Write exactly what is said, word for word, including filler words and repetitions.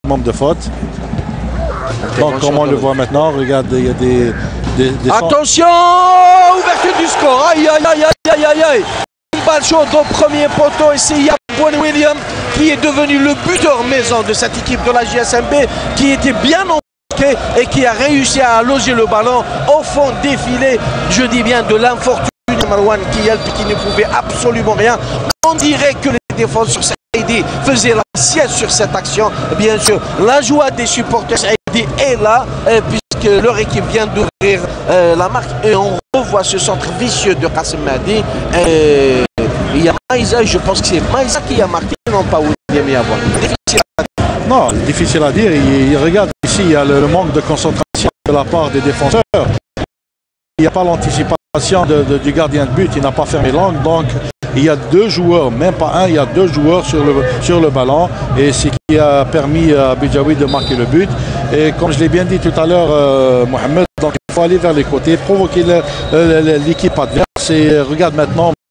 maximum de fautes. Donc, comme on le voit maintenant, regarde, il y a des... des, des Attention, ouverture du score. Aïe, aïe, aïe, aïe, aïe, aïe. Une balle chaude au premier poteau et c'est Yabouane William qui est devenu le buteur maison de cette équipe de la J S M B, qui était bien embarqué et qui a réussi à loger le ballon au fond défilé, je dis bien de l'infortune de Marwan Kiyel qui ne pouvait absolument rien. On dirait que les défenseurs Saïdi faisaient la sieste sur cette action. Bien sûr, la joie des supporters Saïdi est là, puisque leur équipe vient d'ouvrir euh, la marque et on revoit ce centre vicieux de Qasim Mahdi. Et il y a Maïsa, je pense que c'est Maïsa qui a marqué, non pas William Yabouane. Difficile à dire. Non, difficile à dire. Il, il regarde ici, il y a le, le manque de concentration de la part des défenseurs. Il n'y a pas l'anticipation de, de, du gardien de but, il n'a pas fermé l'angle, donc il y a deux joueurs, même pas un, il y a deux joueurs sur le, sur le ballon et c'est ce qui a permis à Bidjaoui de marquer le but. Et comme je l'ai bien dit tout à l'heure, euh, Mohamed, donc il faut aller vers les côtés, provoquer l'équipe adverse et regarde maintenant